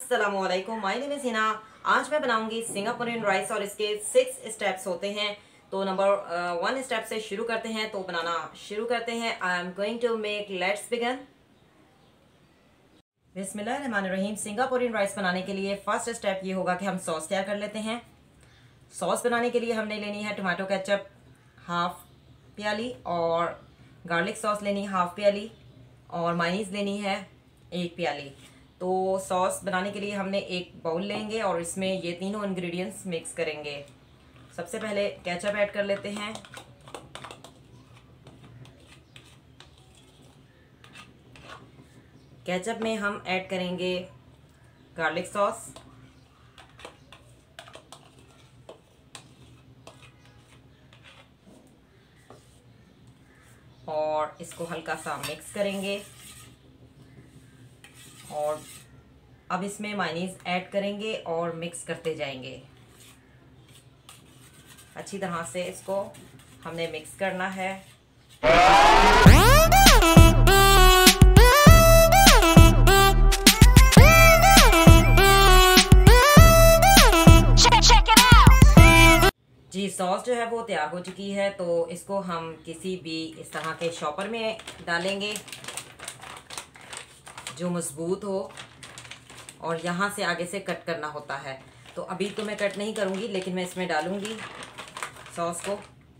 अस्सलामुअलैकुम, my name is Hina. आज मैं बनाऊंगी सिंगापुरियन राइस और इसके 6 स्टेप्स होते हैं। तो नंबर 1 स्टेप से शुरू करते हैं। तो बनाना शुरू करते हैं। I am going to make, let's begin. बिस्मिल्लाहिर्रहमानिर्रहीम। सिंगापुरियन राइस बनाने के लिए फर्स्ट स्टेप ये होगा कि हम सॉस तैयार कर लेते हैं। सॉस बनाने के लिए हमने लेनी है टमाटो केचप हाफ प्याली, और गार्लिक सॉस लेनी हाफ प्याली, और मायोनीज लेनी है 1 प्याली। तो सॉस बनाने के लिए हमने एक बाउल लेंगे और इसमें ये तीनों इंग्रेडिएंट्स मिक्स करेंगे। सबसे पहले केचप ऐड कर लेते हैं। केचप में हम ऐड करेंगे गार्लिक सॉस, और इसको हल्का सा मिक्स करेंगे। और अब इसमें मायोनीज ऐड करेंगे और मिक्स करते जाएंगे। अच्छी तरह से इसको हमने मिक्स करना है। जी, सॉस जो है वो तैयार हो चुकी है। तो इसको हम किसी भी इस तरह के शॉपर में डालेंगे जो मजबूत हो, और यहाँ से आगे से कट करना होता है। तो अभी तो मैं कट नहीं करूँगी, लेकिन मैं इसमें डालूँगी सॉस को।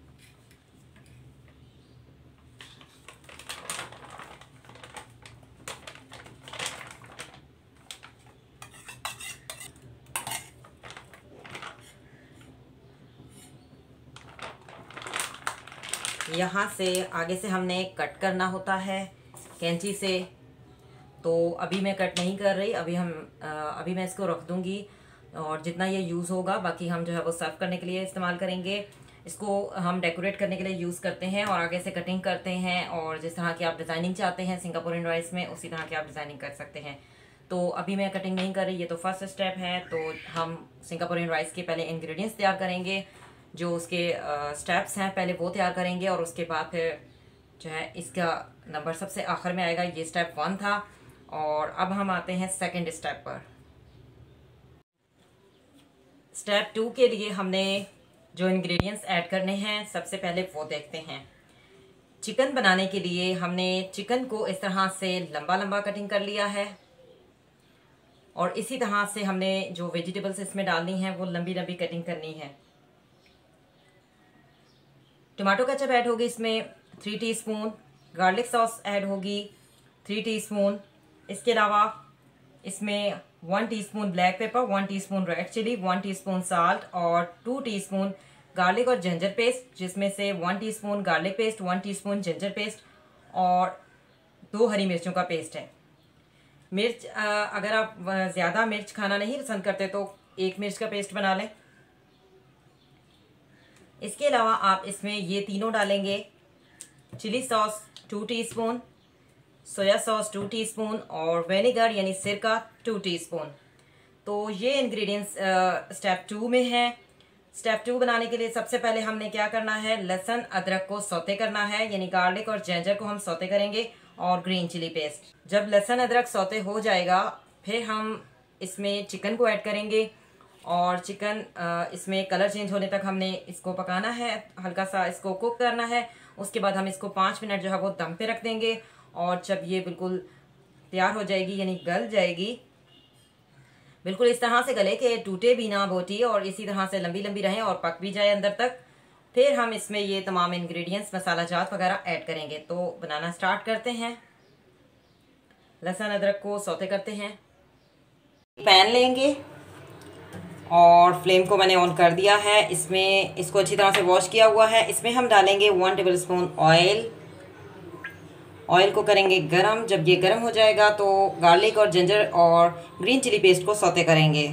यहाँ से आगे से हमने कट करना होता है कैंची से। तो अभी मैं कट नहीं कर रही, अभी मैं इसको रख दूँगी, और जितना ये यूज़ होगा बाकी हम जो है वो सर्व करने के लिए इस्तेमाल करेंगे। इसको हम डेकोरेट करने के लिए यूज़ करते हैं और आगे से कटिंग करते हैं, और जिस तरह की आप डिज़ाइनिंग चाहते हैं सिंगापुरियन राइस में, उसी तरह की आप डिज़ाइनिंग कर सकते हैं। तो अभी मैं कटिंग नहीं कर रही, ये तो फर्स्ट स्टेप है। तो हम सिंगापुरियन राइस के पहले इंग्रेडिएंट्स तैयार करेंगे, जो उसके स्टेप्स हैं पहले वो तैयार करेंगे, और उसके बाद फिर जो है इसका नंबर सबसे आखिर में आएगा। ये स्टेप 1 था, और अब हम आते हैं सेकंड स्टेप पर। स्टेप 2 के लिए हमने जो इंग्रेडिएंट्स ऐड करने हैं सबसे पहले वो देखते हैं। चिकन बनाने के लिए हमने चिकन को इस तरह से लंबा लंबा कटिंग कर लिया है, और इसी तरह से हमने जो वेजिटेबल्स इसमें डालनी है वो लंबी लंबी कटिंग करनी है। टमाटो केचप ऐड होगी इसमें 3 टीस्पून, गार्लिक सॉस ऐड होगी 3 टीस्पून। इसके अलावा इसमें 1 teaspoon black pepper, 1 teaspoon red chilli, 1 teaspoon salt, और 2 टीस्पून गार्लिक और जिंजर पेस्ट, जिसमें से 1 teaspoon garlic paste, 1 teaspoon ginger paste, और 2 हरी मिर्चों का पेस्ट है। मिर्च अगर आप ज़्यादा मिर्च खाना नहीं पसंद करते तो 1 मिर्च का पेस्ट बना लें। इसके अलावा आप इसमें ये तीनों डालेंगे। Chilli sauce 2 teaspoon, soya sauce 2 teaspoon, और विनेगर यानी सिरका 2 टीस्पून। तो ये इंग्रेडिएंट्स स्टेप 2 में है। स्टेप 2 बनाने के लिए सबसे पहले हमने क्या करना है, लहसुन अदरक को सौते करना है, यानी गार्लिक और जिंजर को हम सौते करेंगे, और ग्रीन चिली पेस्ट। जब लहसुन अदरक सौते हो जाएगा, फिर हम इसमें चिकन को ऐड करेंगे, और चिकन इसमें कलर चेंज होने तक हमने इसको पकाना है, हल्का सा इसको कुक करना है। उसके बाद हम इसको 5 मिनट जो है वो दम पे रख देंगे, और जब ये बिल्कुल तैयार हो जाएगी यानी गल जाएगी, बिल्कुल इस तरह से गले कि टूटे भी ना बोटी, और इसी तरह से लंबी लंबी रहें और पक भी जाए अंदर तक, फिर हम इसमें ये तमाम इंग्रेडिएंट्स मसाला जात वगैरह ऐड करेंगे। तो बनाना स्टार्ट करते हैं। लहसुन अदरक को सौते करते हैं। पैन लेंगे और फ्लेम को मैंने ऑन कर दिया है। इसमें इसको अच्छी तरह से वॉश किया हुआ है। इसमें हम डालेंगे 1 टेबलस्पून ऑयल। ऑयल को करेंगे गरम। जब ये गरम हो जाएगा तो गार्लिक और जिंजर और ग्रीन चिली पेस्ट को सौते करेंगे।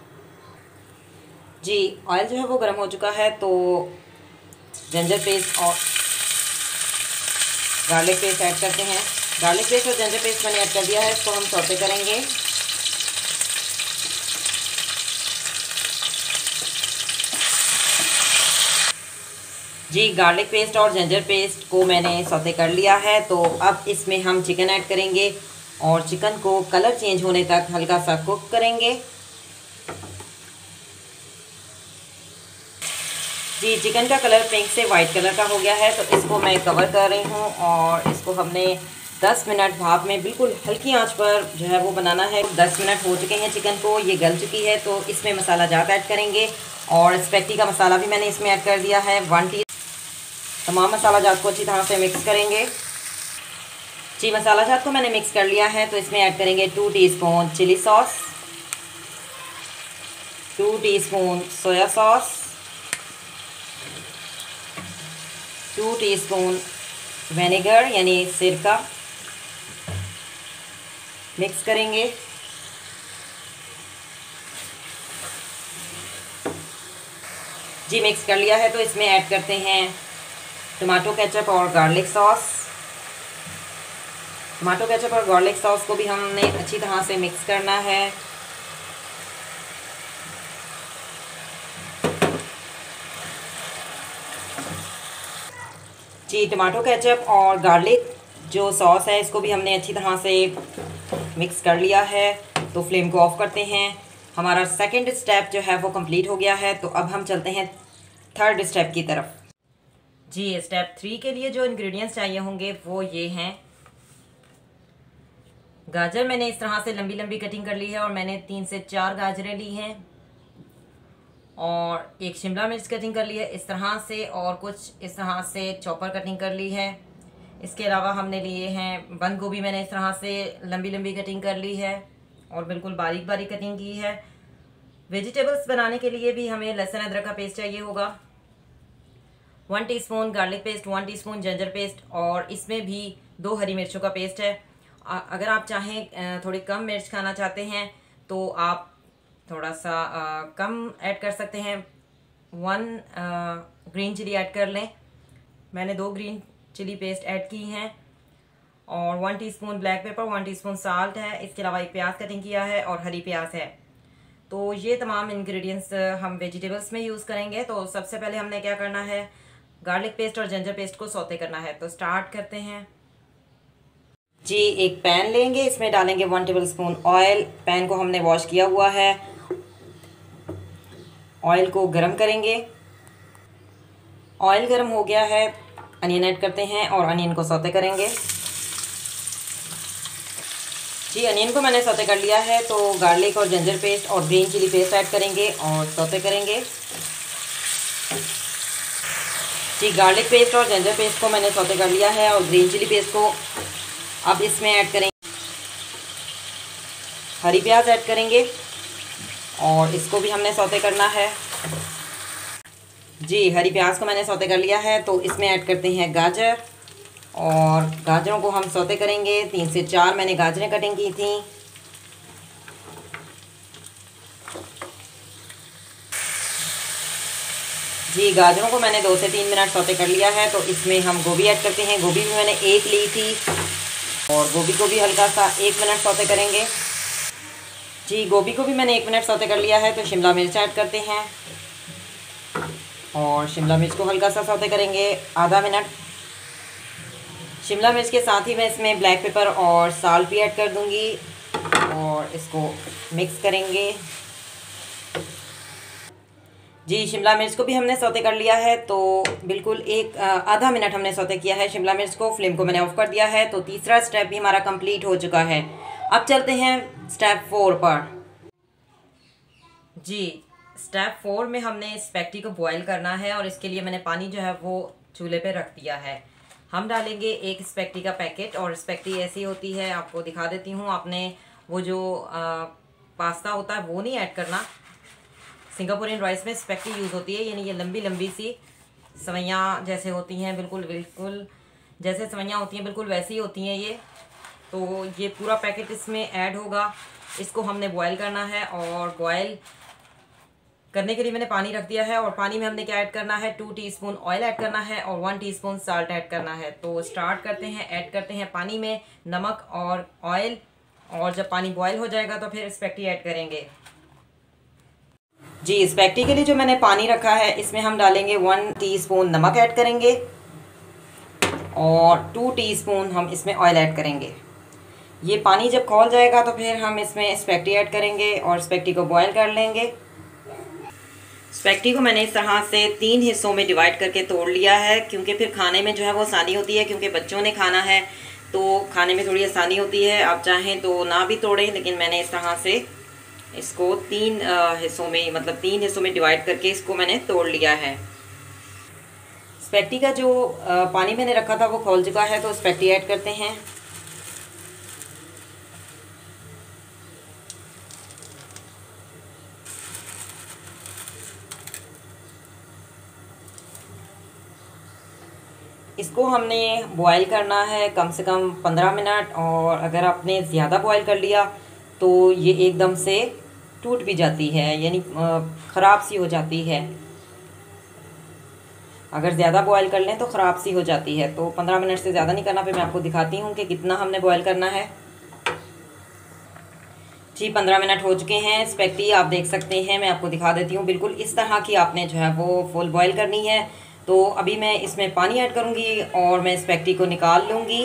जी, ऑयल जो है वो गरम हो चुका है, तो जिंजर पेस्ट और गार्लिक पेस्ट ऐड करते हैं। गार्लिक पेस्ट और जिंजर पेस्ट मैंने ऐड कर दिया है, इसको हम सौते करेंगे। जी, गार्लिक पेस्ट और जिंजर पेस्ट को मैंने सौते कर लिया है। तो अब इसमें हम चिकन ऐड करेंगे, और चिकन को कलर चेंज होने तक हल्का सा कुक करेंगे। जी, चिकन का कलर पिंक से वाइट कलर का हो गया है, तो इसको मैं कवर कर रही हूँ और इसको हमने 10 मिनट भाप में बिल्कुल हल्की आंच पर जो है वो बनाना है। 10 मिनट हो चुके हैं चिकन को, ये गल चुकी है, तो इसमें मसाला जात ऐड करेंगे और स्पैगेटी का मसाला भी मैंने इसमें ऐड कर दिया है 1 टी। तमाम मसाला जात को अच्छी तरह से मिक्स करेंगे। जी, मसाला जात को मैंने मिक्स कर लिया है, तो इसमें ऐड करेंगे 2 teaspoon chilli sauce, 2 teaspoon soya sauce, 2 teaspoon vinegar यानी सिरका। मिक्स करेंगे। जी, मिक्स कर लिया है, तो इसमें ऐड करते हैं टमाटो केचप और गार्लिक सॉस। टमाटो केचप और गार्लिक सॉस को भी हमने अच्छी तरह से मिक्स करना है। जी, टमाटो केचप और गार्लिक जो सॉस है इसको भी हमने अच्छी तरह से मिक्स कर लिया है, तो फ्लेम को ऑफ करते हैं। हमारा सेकंड स्टेप जो है वो कंप्लीट हो गया है, तो अब हम चलते हैं थर्ड स्टेप की तरफ। जी, स्टेप 3 के लिए जो इंग्रेडिएंट्स चाहिए होंगे वो ये हैं। गाजर मैंने इस तरह से लंबी लंबी कटिंग कर ली है और मैंने 3 से 4 गाजरें ली हैं और एक शिमला मिर्च कटिंग कर ली है इस तरह से और कुछ इस तरह से चॉपर कटिंग कर ली है। इसके अलावा हमने लिए हैं बंद गोभी, मैंने इस तरह से लंबी लंबी कटिंग कर ली है और बिल्कुल बारीक बारीक कटिंग की है। वेजिटेबल्स बनाने के लिए भी हमें लहसुन अदरक का पेस्ट चाहिए होगा, 1 teaspoon garlic paste, 1 teaspoon ginger paste और इसमें भी 2 हरी मिर्चों का पेस्ट है। अगर आप चाहें थोड़ी कम मिर्च खाना चाहते हैं तो आप थोड़ा सा कम ऐड कर सकते हैं, 1 ग्रीन चिली ऐड कर लें। मैंने 2 ग्रीन चिली पेस्ट ऐड की हैं और 1 teaspoon black pepper, 1 teaspoon salt है। इसके अलावा एक प्याज कटिंग किया है और हरी प्याज है। तो ये तमाम इंग्रेडिएंट्स हम वेजिटेबल्स में यूज़ करेंगे। तो सबसे पहले हमने क्या करना है, गार्लिक पेस्ट और जिंजर पेस्ट को सौते करना है। तो स्टार्ट करते हैं। जी, एक पैन लेंगे, इसमें डालेंगे 1 टेबलस्पून ऑयल। पैन को हमने वॉश किया हुआ है। ऑयल को गरम करेंगे। ऑयल गरम हो गया है, अनियन ऐड करते हैं और अनियन को सौते करेंगे। जी, अनियन को मैंने सौते कर लिया है, तो गार्लिक और जिंजर पेस्ट और ग्रीन चिली पेस्ट ऐड करेंगे और सौते करेंगे। जी, गार्लिक पेस्ट और जिंजर पेस्ट को मैंने सौते कर लिया है और ग्रीन चिली पेस्ट को अब इसमें ऐड करेंगे। हरी प्याज ऐड करेंगे और इसको भी हमने सौते करना है। जी, हरी प्याज को मैंने सौते कर लिया है, तो इसमें ऐड करते हैं गाजर और गाजरों को हम सौते करेंगे। 3 से 4 मैंने गाजरें कटिंग की थी। जी, गाजरों को मैंने 2 से 3 मिनट सौते कर लिया है, तो इसमें हम गोभी ऐड करते हैं। गोभी भी मैंने 1 ली थी और गोभी को भी हल्का सा 1 मिनट सौते करेंगे। जी, गोभी को भी मैंने 1 मिनट सौते कर लिया है, तो शिमला मिर्च ऐड करते हैं और शिमला मिर्च को हल्का सा सौते करेंगे आधा मिनट। शिमला मिर्च के साथ ही मैं इसमें ब्लैक पेपर और साल्ट भी ऐड कर दूंगी और इसको मिक्स करेंगे। जी, शिमला मिर्च को भी हमने सौते कर लिया है, तो बिल्कुल आधा मिनट हमने सौते किया है शिमला मिर्च को। फ्लेम को मैंने ऑफ कर दिया है, तो तीसरा स्टेप भी हमारा कंप्लीट हो चुका है। अब चलते हैं स्टेप 4 पर। जी, स्टेप 4 में हमने स्पैगेटी को बॉयल करना है और इसके लिए मैंने पानी जो है वो चूल्हे पे रख दिया है। हम डालेंगे 1 स्पैगेटी का पैकेट और स्पैगेटी ऐसी होती है, आपको दिखा देती हूँ। आपने वो जो पास्ता होता है वो नहीं ऐड करना। सिंगापुरियन राइस में स्पैगेटी यूज़ होती है, यानी ये लंबी लंबी सी सवैयाँ जैसे होती हैं, बिल्कुल जैसे सवैयाँ होती हैं बिल्कुल वैसी ही होती हैं ये। तो ये पूरा पैकेट इसमें ऐड होगा। इसको हमने बॉयल करना है और बॉयल करने के लिए मैंने पानी रख दिया है और पानी में हमने क्या ऐड करना है, 2 टीस्पून ऑयल ऐड करना है और 1 टीस्पून साल्ट ऐड करना है। तो स्टार्ट करते हैं। ऐड करते हैं पानी में नमक और ऑयल और जब पानी बॉयल हो जाएगा तो फिर स्पैगेटी ऐड करेंगे। जी, स्पैगेटी के लिए जो मैंने पानी रखा है इसमें हम डालेंगे 1 टीस्पून नमक ऐड करेंगे और 2 टीस्पून हम इसमें ऑयल ऐड करेंगे। ये पानी जब खौल जाएगा तो फिर हम इसमें स्पैगेटी ऐड करेंगे और स्पैगेटी को बॉयल कर लेंगे। स्पैगेटी को मैंने इस तरह से 3 हिस्सों में डिवाइड करके तोड़ लिया है, क्योंकि फिर खाने में जो है वो आसानी होती है, क्योंकि बच्चों ने खाना है तो खाने में थोड़ी आसानी होती है। आप चाहें तो ना भी तोड़ें, लेकिन मैंने इस तरह से इसको 3 हिस्सों में, मतलब 3 हिस्सों में डिवाइड करके इसको मैंने तोड़ लिया है। स्पैगेटी का जो पानी मैंने रखा था वो खौल चुका है, तो स्पैगेटी ऐड करते हैं। इसको हमने बॉयल करना है कम से कम 15 मिनट, और अगर आपने ज़्यादा बॉयल कर लिया तो ये एकदम से टूट भी जाती है, यानी ख़राब सी हो जाती है। अगर ज़्यादा बॉयल कर लें तो ख़राब सी हो जाती है। तो 15 मिनट से ज़्यादा नहीं करना। फिर मैं आपको दिखाती हूँ कि कितना हमने बॉयल करना है। जी 15 मिनट हो चुके हैं। स्पैगेटी आप देख सकते हैं, मैं आपको दिखा देती हूँ। बिल्कुल इस तरह की आपने जो है वो फुल बॉयल करनी है। तो अभी मैं इसमें पानी ऐड करूँगी और मैं स्पैगेटी को निकाल लूँगी।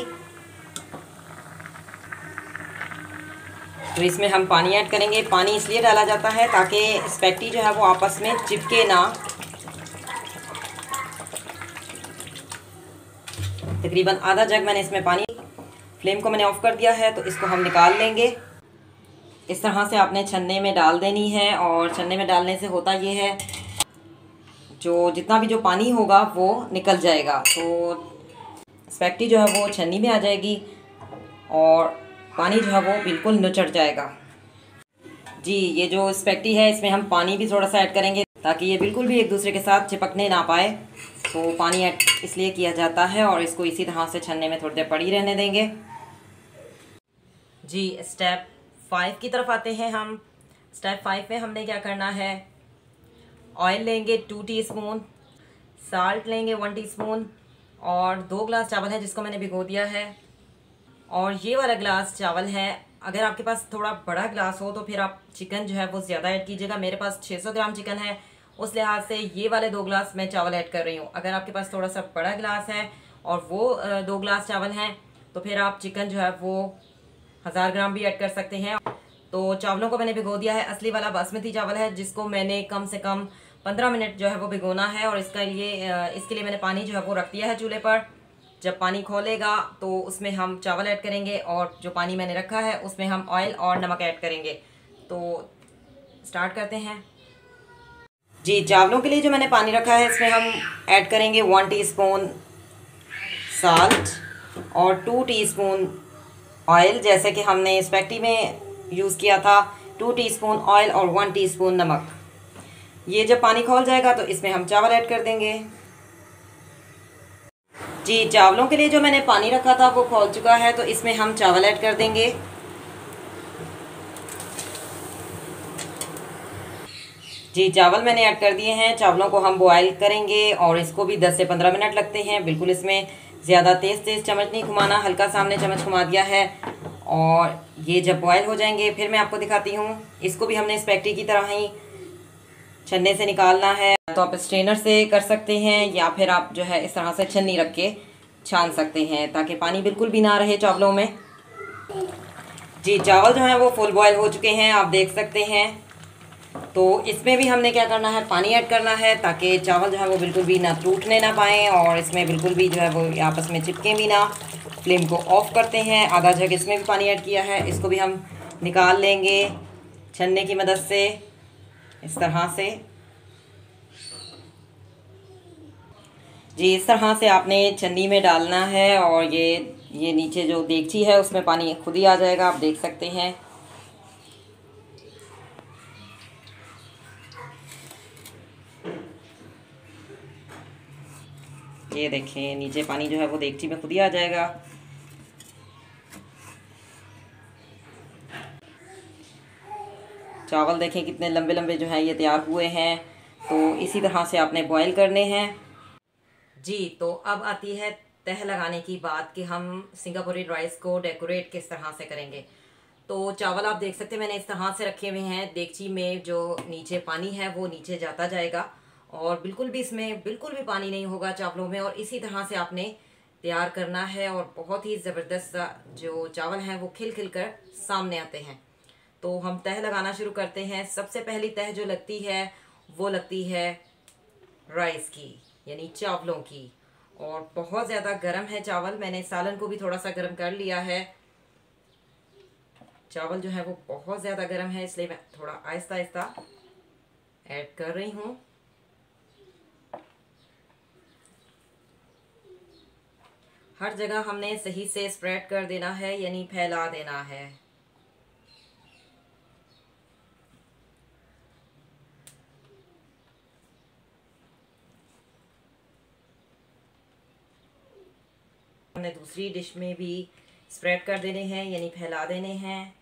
तो इसमें हम पानी ऐड करेंगे। पानी इसलिए डाला जाता है ताकि स्पैगेटी जो है वो आपस में चिपके ना। तकरीबन आधा जग मैंने इसमें पानी, फ्लेम को मैंने ऑफ कर दिया है। तो इसको हम निकाल लेंगे। इस तरह से आपने छन्ने में डाल देनी है, और छन्ने में डालने से होता ये है जो जितना भी जो पानी होगा वो निकल जाएगा, तो स्पैगेटी जो है वो छन्नी में आ जाएगी और पानी जो है वो बिल्कुल नुचड़ जाएगा। जी ये जो स्पैगेटी है इसमें हम पानी भी थोड़ा सा ऐड करेंगे ताकि ये बिल्कुल भी एक दूसरे के साथ चिपकने ना पाए। तो पानी ऐड इसलिए किया जाता है, और इसको इसी तरह से छन्ने में थोड़ी देर पड़ी रहने देंगे। जी स्टेप 5 की तरफ आते हैं हम। स्टेप 5 में हमने क्या करना है, ऑयल लेंगे 2 टीस्पून, साल्ट लेंगे 1 टीस्पून, और 2 ग्लास चावल है जिसको मैंने भिगो दिया है। और ये वाला ग्लास चावल है। अगर आपके पास थोड़ा बड़ा ग्लास हो तो फिर आप चिकन जो है वो ज़्यादा ऐड कीजिएगा। मेरे पास 600 ग्राम चिकन है, उस लिहाज से ये वाले 2 ग्लास मैं चावल ऐड कर रही हूँ। अगर आपके पास थोड़ा सा बड़ा ग्लास है और वो 2 ग्लास चावल हैं तो फिर आप चिकन जो है वो 1000 ग्राम भी ऐड कर सकते हैं। तो चावलों को मैंने भिगो दिया है। असली वाला बासमती चावल है जिसको मैंने कम से कम 15 मिनट जो है वो भिगोना है, और इसके लिए मैंने पानी जो है वो रख दिया है चूल्हे पर। जब पानी खोलेगा तो उसमें हम चावल ऐड करेंगे, और जो पानी मैंने रखा है उसमें हम ऑयल और नमक ऐड करेंगे। तो स्टार्ट करते हैं। जी चावलों के लिए जो मैंने पानी रखा है इसमें हम ऐड करेंगे 1 टीस्पून साल्ट और 2 टीस्पून ऑयल, जैसे कि हमने स्पैगेटी में यूज़ किया था। 2 टीस्पून ऑयल और 1 टीस्पून नमक। ये जब पानी खौल जाएगा तो इसमें हम चावल ऐड कर देंगे। जी चावलों के लिए जो मैंने पानी रखा था वो खौल चुका है, तो इसमें हम चावल ऐड कर देंगे। जी चावल मैंने ऐड कर दिए हैं। चावलों को हम बॉयल करेंगे और इसको भी 10 से 15 मिनट लगते हैं। बिल्कुल इसमें ज़्यादा तेज़ चम्मच नहीं घुमाना, हल्का सा हमने चम्मच घुमा दिया है। और ये जब बॉयल हो जाएंगे फिर मैं आपको दिखाती हूँ। इसको भी हमने स्पैगेटी की तरह ही छन्ने से निकालना है। तो आप स्ट्रेनर से कर सकते हैं, या फिर आप जो है इस तरह से छन्नी रख के छान सकते हैं ताकि पानी बिल्कुल भी ना रहे चावलों में। जी चावल जो है वो फुल बॉयल हो चुके हैं, आप देख सकते हैं। तो इसमें भी हमने क्या करना है, पानी ऐड करना है ताकि चावल जो है वो बिल्कुल भी ना टूटने ना पाएँ, और इसमें बिल्कुल भी जो है वो आपस में चिपके भी ना। फ्लेम को ऑफ करते हैं। आधा जग इसमें भी पानी ऐड किया है, इसको भी हम निकाल लेंगे छन्ने की मदद से इस तरह से। जी इस तरह से आपने छन्नी में डालना है, और ये नीचे जो देगची है उसमें पानी खुद ही आ जाएगा, आप देख सकते हैं। ये देखें नीचे पानी जो है वो देगची में खुद ही आ जाएगा। चावल देखें कितने लंबे लंबे जो हैं ये तैयार हुए हैं। तो इसी तरह से आपने बॉईल करने हैं। जी तो अब आती है तह लगाने की बात कि हम सिंगापुरी राइस को डेकोरेट किस तरह से करेंगे। तो चावल आप देख सकते हैं मैंने इस तरह से रखे हुए हैं। देगची में जो नीचे पानी है वो नीचे जाता जाएगा, और बिल्कुल भी इसमें बिल्कुल भी पानी नहीं होगा चावलों में। और इसी तरह से आपने तैयार करना है और बहुत ही ज़बरदस्त जो चावल हैं वो खिल खिल कर सामने आते हैं। तो हम तह लगाना शुरू करते हैं। सबसे पहली तह जो लगती है वो लगती है राइस की, यानी चावलों की। और बहुत ज़्यादा गर्म है चावल, मैंने सालन को भी थोड़ा सा गर्म कर लिया है। चावल जो है वो बहुत ज़्यादा गर्म है, इसलिए मैं थोड़ा आहिस्ता आहिस्ता ऐड कर रही हूँ। हर जगह हमने सही से स्प्रेड कर देना है, यानी फैला देना है। हमने दूसरी डिश में भी स्प्रेड कर देने हैं, यानी फैला देने हैं।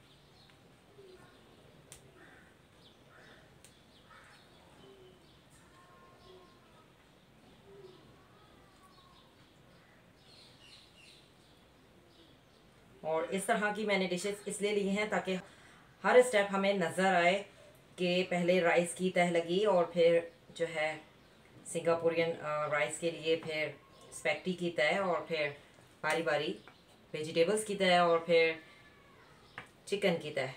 और इस तरह की मैंने डिशेस इसलिए ली हैं ताकि हर स्टेप हमें नज़र आए कि पहले राइस की तह लगी और फिर जो है सिंगापुरियन राइस के लिए फिर स्पैगेटी की तह, और फिर बारी बारी वेजिटेबल्स की तह, और फिर चिकन की तह।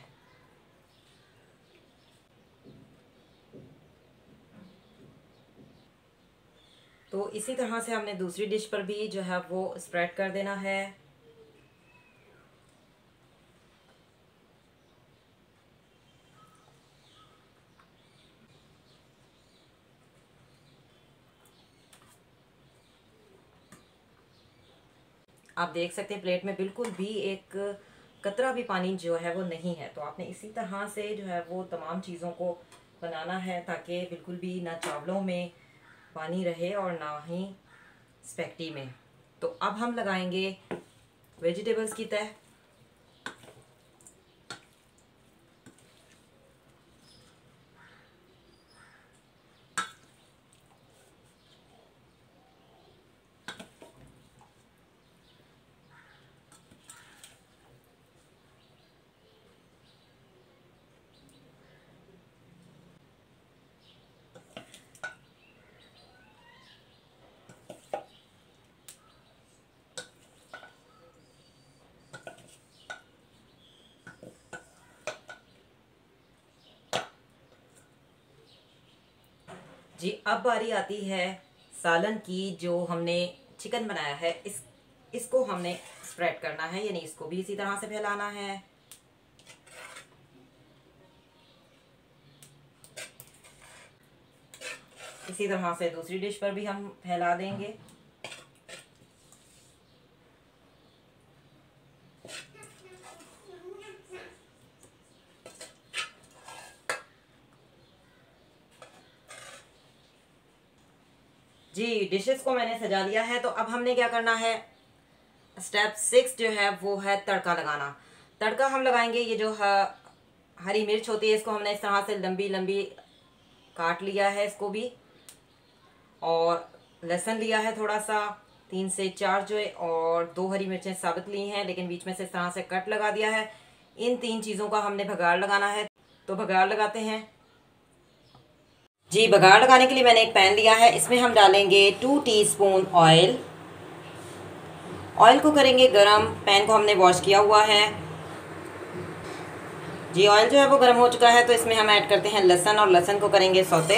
तो इसी तरह से हमने दूसरी डिश पर भी जो है वो स्प्रेड कर देना है। आप देख सकते हैं प्लेट में बिल्कुल भी एक कतरा भी पानी जो है वो नहीं है। तो आपने इसी तरह से जो है वो तमाम चीज़ों को बनाना है ताकि बिल्कुल भी ना चावलों में पानी रहे और ना ही स्पैगेटी में। तो अब हम लगाएंगे वेजिटेबल्स की तह। जी, अब बारी आती है सालन की। जो हमने चिकन बनाया है इसको हमने स्प्रेड करना है, यानी इसको भी इसी तरह से फैलाना है। इसी तरह से दूसरी डिश पर भी हम फैला देंगे। जी, डिशेस को मैंने सजा लिया है। तो अब हमने क्या करना है, स्टेप 6 जो है वो है तड़का लगाना। तड़का हम लगाएंगे, ये जो हरी मिर्च होती है इसको हमने इस तरह से लंबी लंबी काट लिया है इसको भी, और लहसुन लिया है थोड़ा सा 3 से 4 जो है, और 2 हरी मिर्चें साबित ली हैं लेकिन बीच में से इस तरह से कट लगा दिया है। इन 3 चीज़ों का हमने भगाड़ लगाना है। तो भगाड़ लगाते हैं। जी, बघाड़ लगाने के लिए मैंने एक पैन लिया है, इसमें हम डालेंगे 2 टीस्पून ऑयल। ऑयल को करेंगे गरम। पैन को हमने वॉश किया हुआ है। जी, ऑयल जो है वो गरम हो चुका है, तो इसमें हम ऐड करते हैं लहसुन, और लहसुन को करेंगे सौते।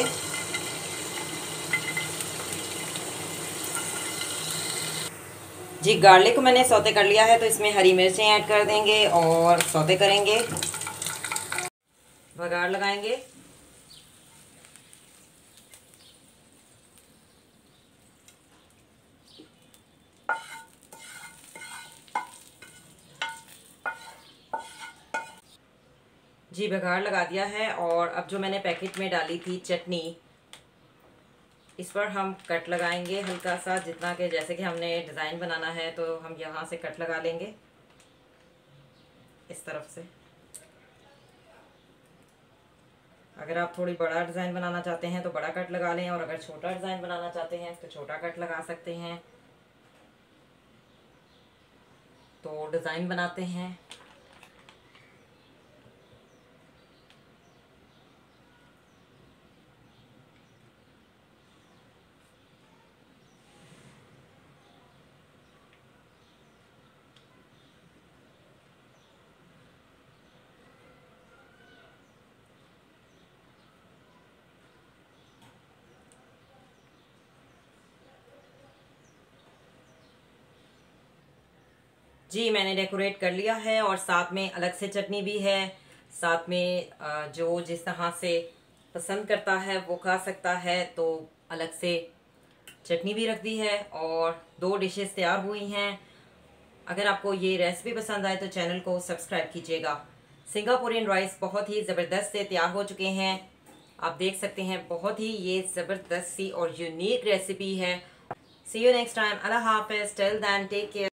जी, गार्लिक को मैंने सौते कर लिया है, तो इसमें हरी मिर्चें ऐड कर देंगे और सौते करेंगे। बघाड़ लगाएंगे। जी, बघाड़ लगा दिया है। और अब जो मैंने पैकेट में डाली थी चटनी, इस पर हम कट लगाएंगे हल्का सा, जितना कि जैसे कि हमने डिज़ाइन बनाना है तो हम यहाँ से कट लगा लेंगे इस तरफ से। अगर आप थोड़ी बड़ा डिज़ाइन बनाना चाहते हैं तो बड़ा कट लगा लें, और अगर छोटा डिज़ाइन बनाना चाहते हैं तो छोटा कट लगा सकते हैं। तो डिज़ाइन बनाते हैं। जी मैंने डेकोरेट कर लिया है और साथ में अलग से चटनी भी है। साथ में जो जिस तरह से पसंद करता है वो खा सकता है, तो अलग से चटनी भी रख दी है और 2 डिशेस तैयार हुई हैं। अगर आपको ये रेसिपी पसंद आए तो चैनल को सब्सक्राइब कीजिएगा। सिंगापुरियन राइस बहुत ही ज़बरदस्त से तैयार हो चुके हैं। आप देख सकते हैं बहुत ही ये ज़बरदस्त सी और यूनिक रेसिपी है। See you next time. अल्लाह हाफ़िज़। Till then take care.